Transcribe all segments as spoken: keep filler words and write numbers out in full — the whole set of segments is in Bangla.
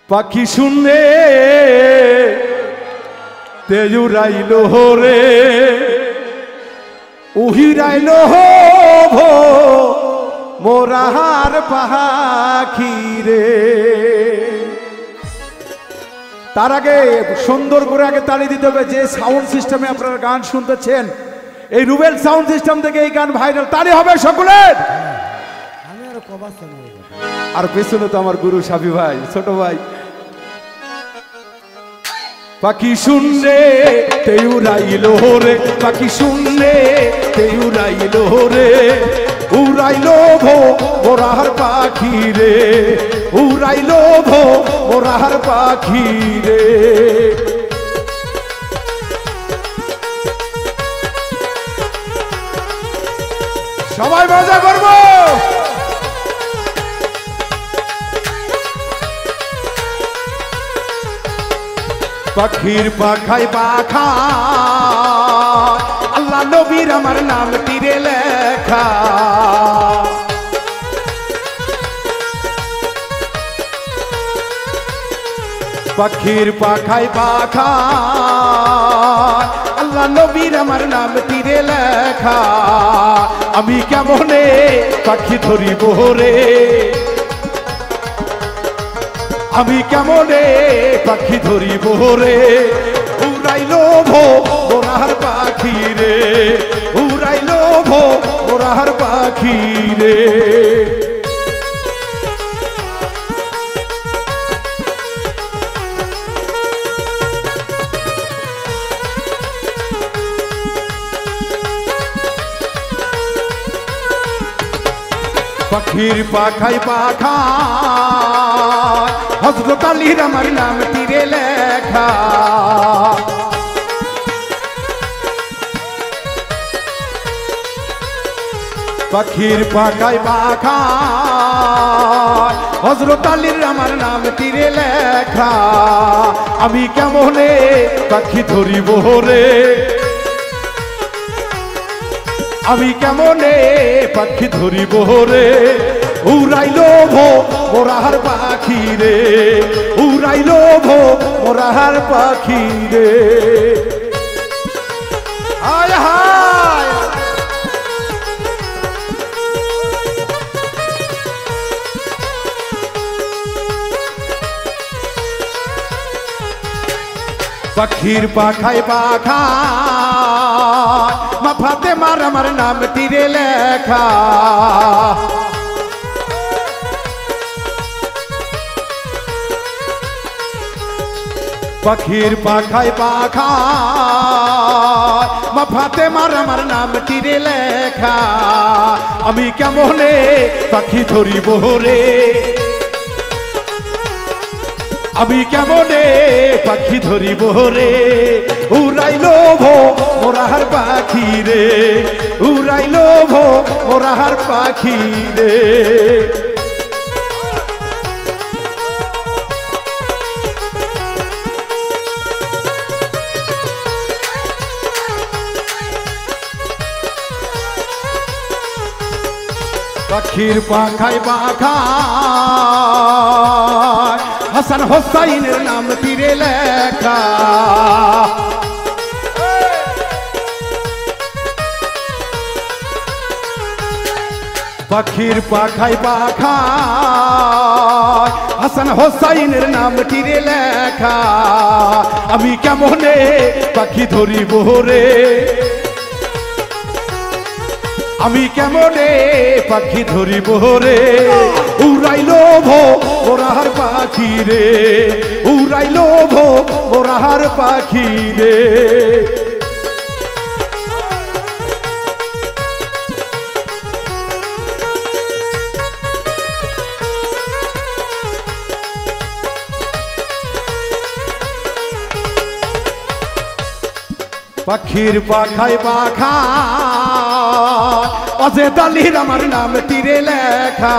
পাখি শুনলে তেজুরাইলো রে উহিরাইলো ভো মোরাহার পাখি রে। তার আগে সুন্দর করে আগে তালি দিতে হবে। যে সাউন্ড সিস্টেমে আপনারা গান শুনতেছেন, এই রুবেল সাউন্ড সিস্টেম থেকে এই গান ভাইরাল, তালি হবে সকলের। আর পেছনে তো আমার গুরু সাবি ভাই, ছোট ভাই। পাখি শুনলে তেউরাইলো রে, পাখি শুনলে তেউরাইলো রে, উড়াইলো ভো মোরাহার পাখি রে, উড়াইলো ভো মোরাহার পাখি রে। সবাই মজা করবো। পাখির পাখাই পাখা আল্লাহ নবীর আমার নাম তীরে লেখা। পাখির পাখাই পাখা আল্লাহ নবীর আমার নাম তীরে লেখা। আমি কেমনে পাখি ধরিব রে, আমি কেমনে পাখি ধরিব রে, উড়াইলো ভো মোরাহার পাখি রে, উড়াইলো ভো মোরাহার পাখি রে। পাখির পাখাই পাখা হযরত আলীর আমার নাম তীরে লেখা। পাখির পাখাই পাখা হযরত আলীর আমার নাম তীরে লেখা। আমি কেমনে পাখি ধরিব রে, আমি কেমনে পাখি ধরিব রে, উড়াইলো ভো মোরাহার পাখি রে, উড়াইলো ভো মোরাহার পাখি রে। হায় হায় পাখির পাখাই পাখা মা ফাতেমার আমার নাম তীরে লেখা। পাখির পাখাই পাখা মা ফাতেমার আমার নাম তীরে লেখা। আমি কেমনে পাখি ধরিব রে, আমি কেমনে পাখি ধরিব রে, উড়াইলো ভো মোরাহার পাখি রে, উড়াইলো ভো মোরাহার পাখি রে। পাখির পাখাই পাখা হাসান হোসাইনের নাম তীরে লেখা। পাখির পাখাই পাখা হাসান হোসাইনের নাম তীরে লেখা। আমি কেমনে পাখি ধরিব রে, আমি কেমনে পাখি ধরিব রে, উড়াইলো ভো মোরাহার পাখি রে, উড়াইলো ভো মোরাহার পাখি রে। পাখির পাখাই পাখা অজেদ আলীর আমার নাম তীরে লেখা।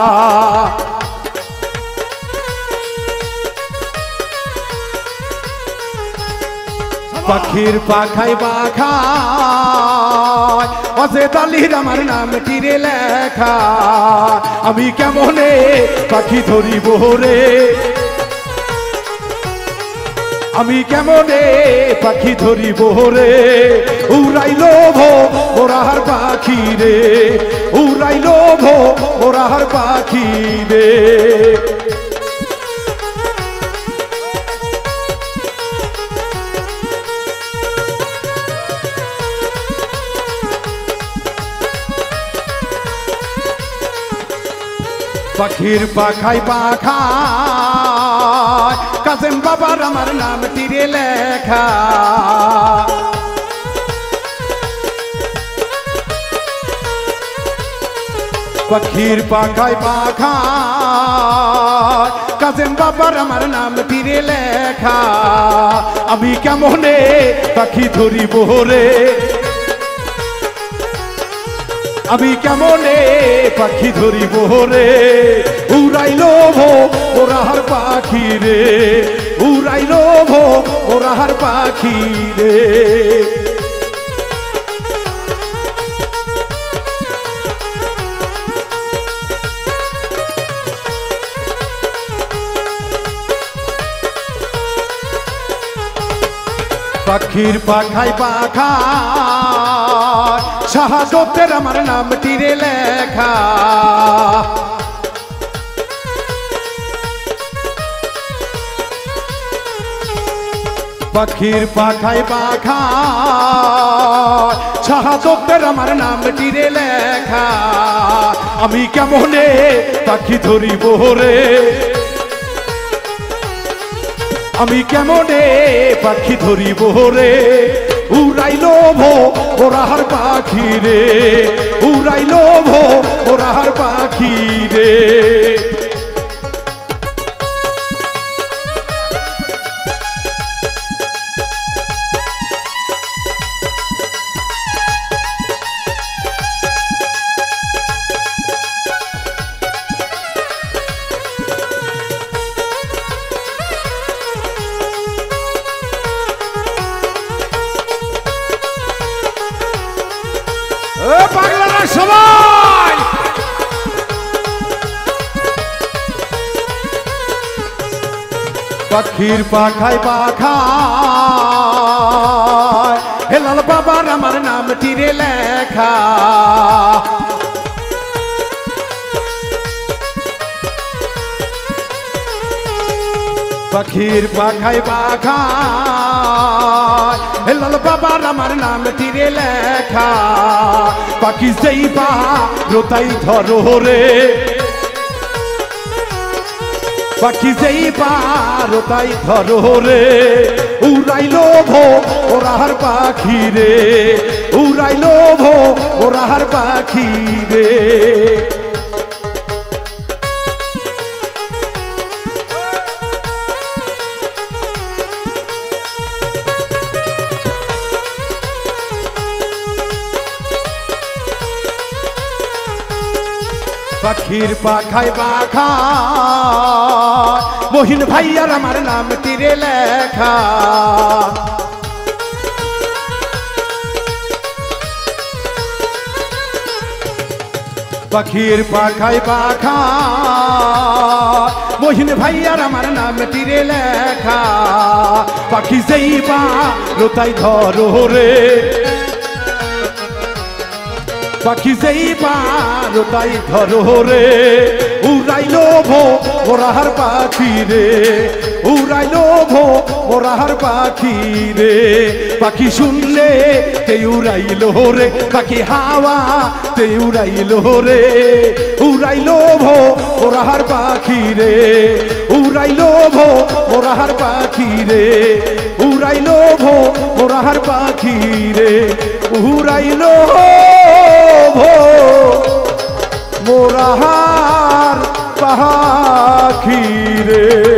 পাখির পাখাই পাখা অজেদ আলীর আমার নাম তীরে লেখা। আমি কেমনে পাখি ধরিব রে, আমি কেমনে পাখি ধরিব রে উড়াইল ভোরাহার পাখি রে উড়াইল ভোরাহার পাখি রে পাখির পাখাই পাখায় কাসেম বাবার আমার নাম তীরে লেখা পাখির পাখাই পাখায় কাসেম বাবার আমার নাম তীরে লেখা আমি কেমনে পাখি ধরিব রে আমি কেমনে পাখি ধরিব রে উড়াইল ভোরাহার পাখি রে উড়াইল ভোরাহার পাখি রে পাখির পাখাই পাখায় শাহাদতের আমার নাম তীরে লেখা পাখির পাখাই পাখায় শাহাদতের আমার নাম তীরে লেখা আমি কেমনে পাখি ধরিব রে আমি কেমনে পাখি ধরিব রে উড়াইল ভোরাহার পাখি রে উড়াইল ভোরাহার পাখি রে পাগলারা সবাই পাখির পাখায় পাখায় হেলাল বাবার আমার নাম তীরে লেখা পাখির পাখায় পাখায় হেলাল বাবার আমার নাম তীরে লেখা পাখি যেই পা রোতাই ধরো রে পাখি যেই পা রোতাই ধরো রে উড়াইল ভোরাহার পাখি রে উড়াইল ভোরাহার পাখি রে পাখির পাখায় পাখায় মহিন ভাইয়ার আমার নাম তীরে লেখা পাখির পাখায় পাখায় মহিন ভাইয়ার আমার নাম তীরে লেখা পাখি যেই পা রোতাই ধরো রে পাখি যেই পা রোতাই ধরো রে উড়াইল ভোরাহার পাখি রে উড়াইল ভোরাহার পাখি রে পাখি শুনলে তে উড়াইল রে পাখি হাওয়া তে উড়াইল রে উড়াইল ভোরাহার পাখি রে উড়াইল ভোরাহার পাখি রে উড়াইল ভোরাহার পাখি রে উড়াইল মোরাহার পাখি রে।